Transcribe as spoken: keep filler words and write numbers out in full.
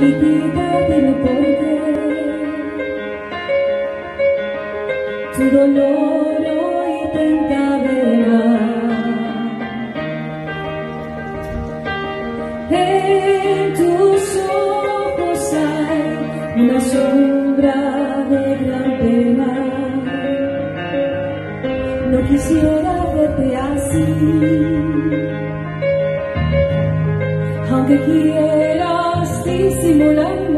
chiquitita, dime por qué tu dolor hoy te encadena. En tus ojos hay una sombra de gran pena. No quisiera verte así, aunque quieras disimular.